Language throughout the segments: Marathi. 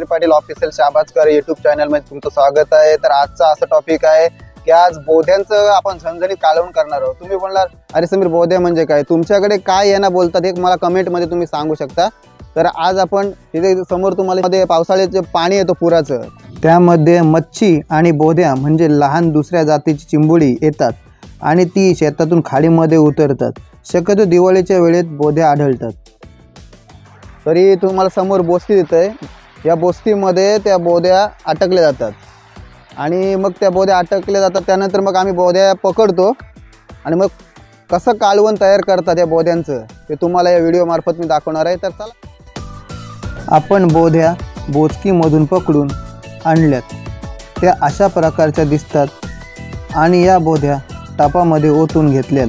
Patil official Shabaskar YouTube channel मध्ये तुमचं स्वागत आहे। तर आजचा असा टॉपिक आहे की आज बोध्यांचं आपण झणझणीत कालवण करणार आहोत। तुम्ही बोलणार अरे समीर बोध्या म्हणजे काय, तुमच्याकडे काय यांना बोलतात हे मला कमेंट मध्ये तुम्ही सांगू शकता। तर आज आपण तिथे समोर तुम्हाला मध्ये पावसाळ्याचे पाणी येतो पुराचं, त्यामध्ये मच्छी आणि बोध्या म्हणजे लहान दुसऱ्या जातीची चिंबोडी येतात आणि ती शेतातून खाडीमध्ये उतरतात। शक्यतो दिवाळीच्या वेळेत बोध्या आढळतात। तरी तुम्हाला समोर बोस्ती दिसते, या बोस्तीमध्ये त्या बोध्या अटकल्या जातात आणि मग त्या बोध्या अटकल्या जातात। त्यानंतर मग आम्ही बोध्या पकडतो आणि मग कसं कालवण तयार करतात या बोध्यांचं ते तुम्हाला या व्हिडिओ मार्फत मी दाखवणार आहे। तर चला, आपण बोध्या बोचकीमधून पकडून आणल्यात, त्या अशा प्रकारच्या दिसतात आणि या बोध्या तापामध्ये ओतून घेतल्यात।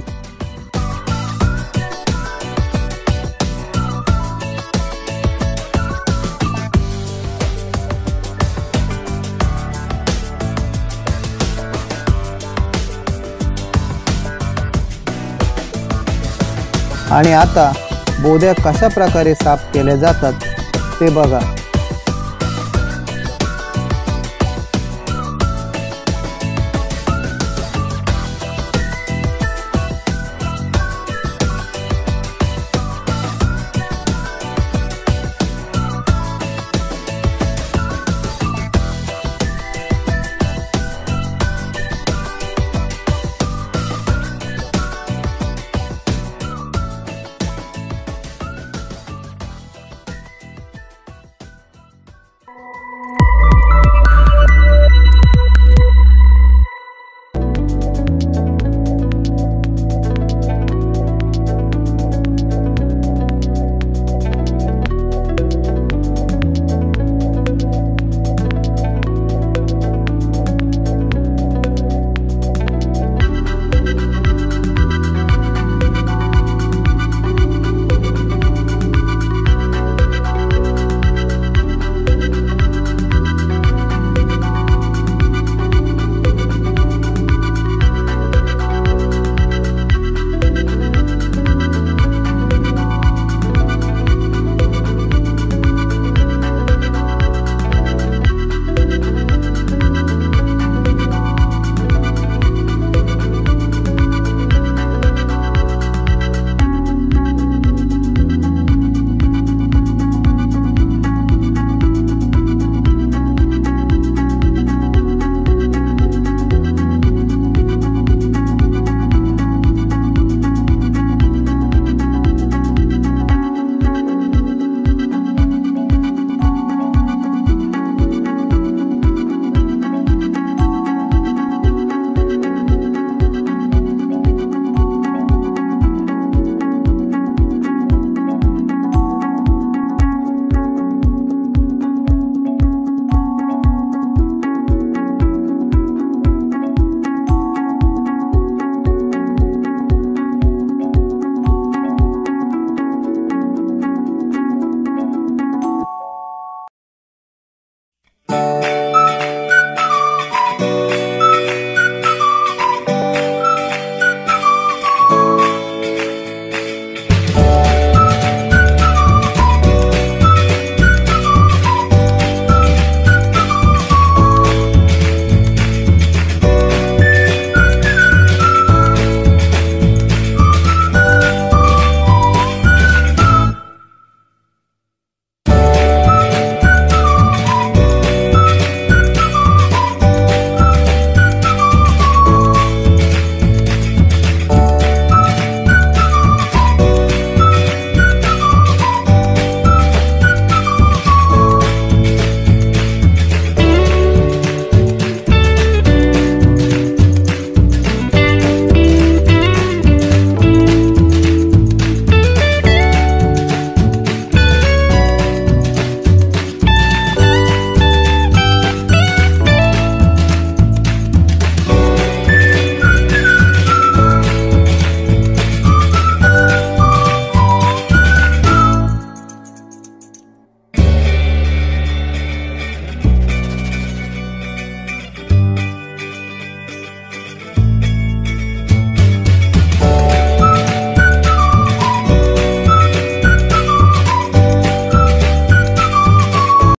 आणि आता बोध्या कशा प्रकारे साफ केल्या जातात ते बघा।